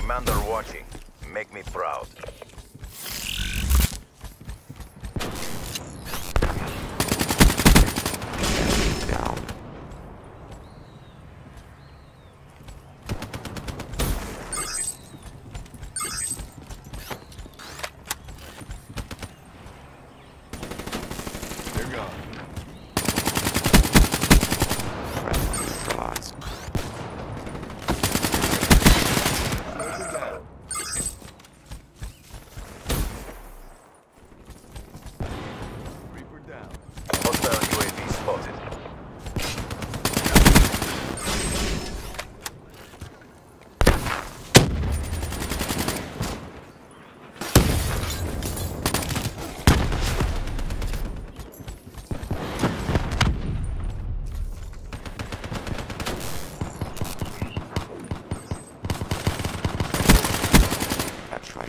Commander watching. Make me proud. Down. They're gone. Friendly neutralized. Reaper down. Hostile UAV spotted. That's right.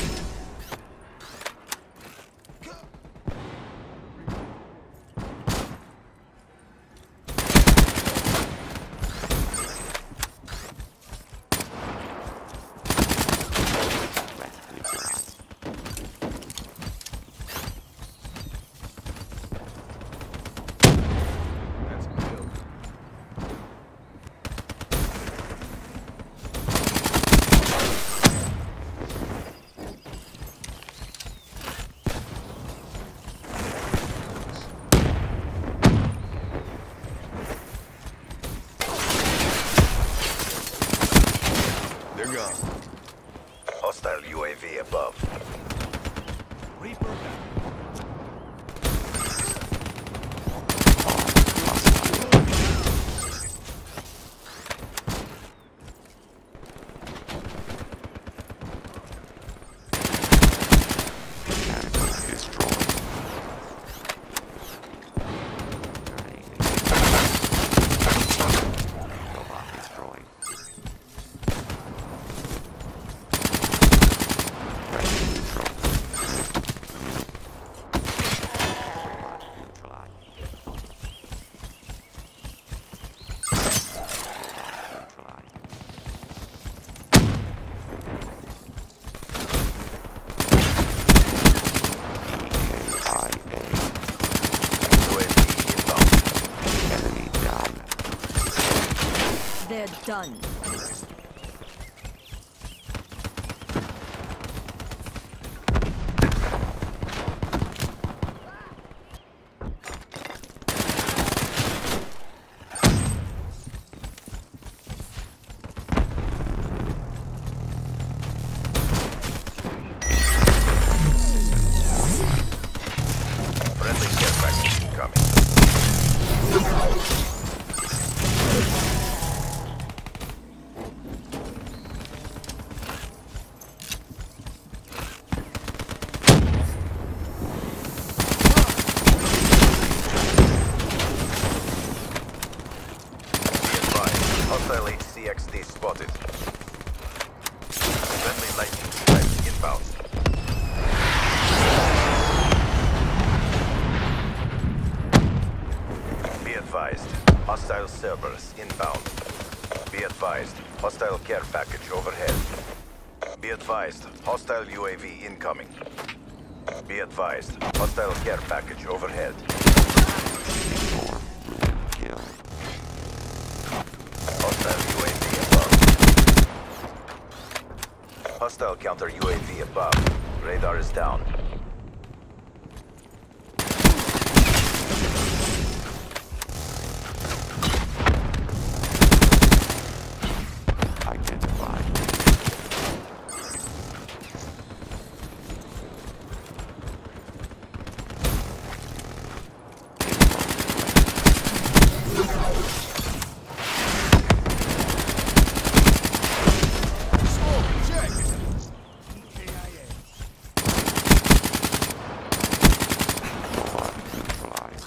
Threat neutralized. That's killed. They're gone. Hostile UAV above. Reaper down. Mechanical destroyed. Robot destroyed. Threat neutral. Robot neutralized. Neutralized. EAIA. UAV inbound. Enemy down. They're done. Friendly care package incoming. Be advised, hostile HCXD spotted. Friendly lightning strike inbound. Be advised, hostile Cerberus inbound. Be advised, hostile care package overhead. Be advised, hostile UAV incoming. Be advised, hostile care package overhead. More. Ruin. Kill. Hostile UAV above. Hostile counter UAV above. Radar is down. Identified. Robot neutralized.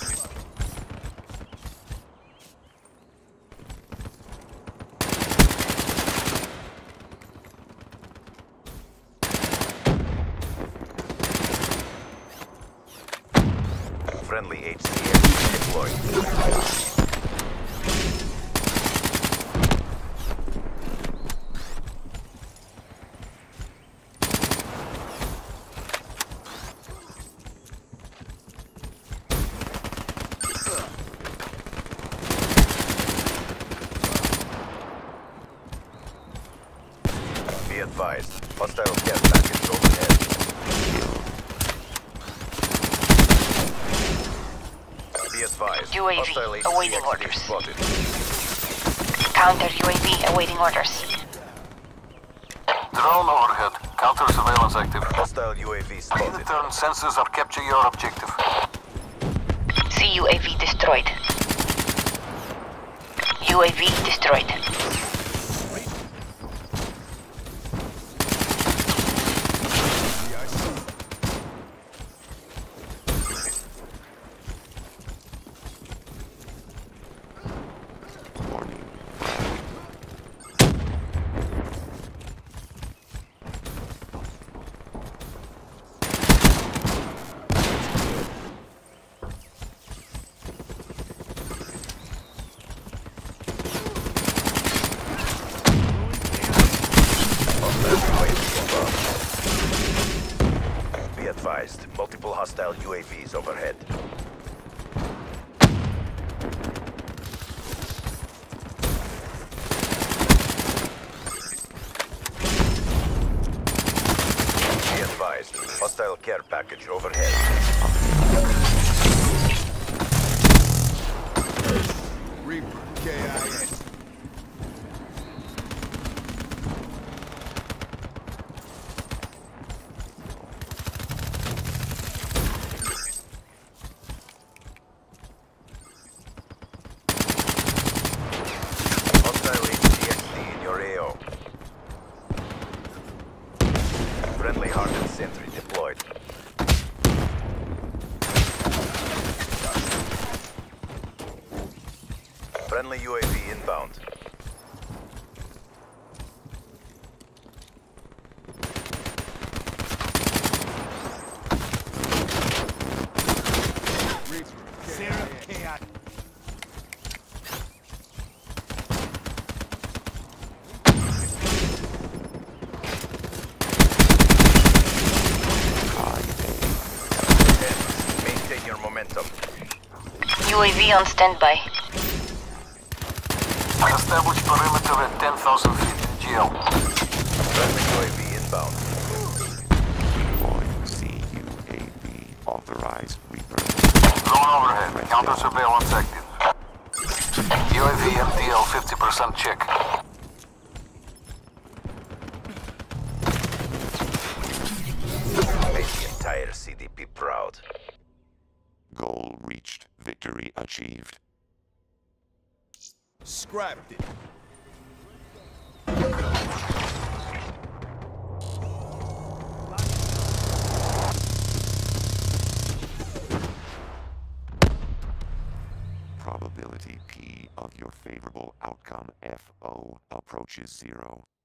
Friendly HCX deployed. Be advised. Hostile care package overhead. Kill. Be advised. UAV Hostile awaiting HCXD orders. spotted. Counter UAV awaiting orders. Drone overhead. Counter surveillance active. Hostile UAV spotted. Turn sensors or capture your objective. CUAV destroyed. UAV destroyed. Warning. Be advised. Multiple hostile UAVs overhead. Be advised. Hostile care package overhead. Reaper, KIA. Hostile HCXD in your AO. Friendly hardened sentry deployed. Friendly UAV inbound. Reaper, KIA. Maintain your momentum. UAV on standby. Establish perimeter at 10,000 feet in GL. Friendly UAV inbound. Deploy CUAV. Authorized Reaper. Drone overhead. Counter surveillance active. UAV MTL 50% check. Make the entire CDP proud. Goal reached. Victory achieved. Scrapped it. Probability P of your favorable outcome FO approaches 0.